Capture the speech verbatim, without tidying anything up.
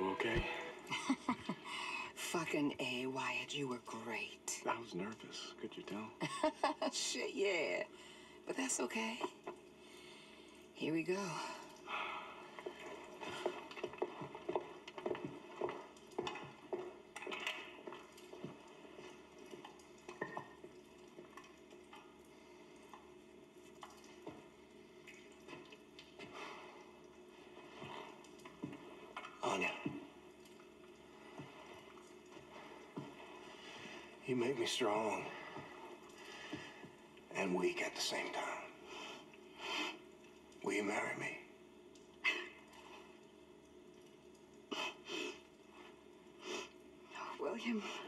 You okay? Fucking A, Wyatt, you were great. I was nervous. Could you tell? Shit, yeah. But that's okay. Here we go. Anya, you make me strong and weak at the same time. Will you marry me? William.